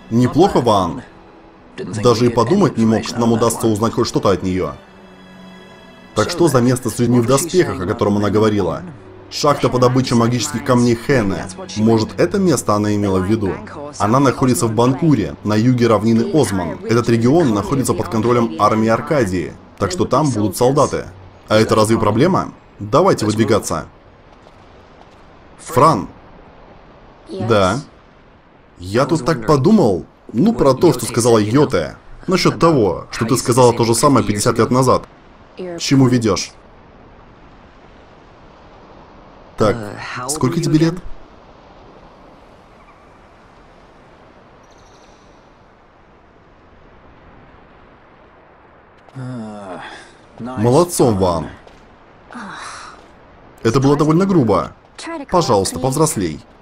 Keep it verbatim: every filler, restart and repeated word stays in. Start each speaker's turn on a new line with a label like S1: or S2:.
S1: Неплохо, Ван. Даже и подумать не мог, что нам удастся узнать хоть что-то от нее. Так что за место с людьми в доспехах, о котором она говорила? Шахта по добыче магических камней Хэне. Может, это место она имела в виду? Она находится в Банкуре, на юге равнины Озман. Этот регион находится под контролем армии Аркадии, так что там будут солдаты. А это разве проблема? Давайте выдвигаться. Фран. Да. Я тут так подумал, ну, про то, что сказала Йоте. Насчет того, что ты сказала то же самое пятьдесят лет назад. К чему ведешь? Так, сколько тебе лет? Молодцом, Ван. Это было довольно грубо. Пожалуйста, повзрослей.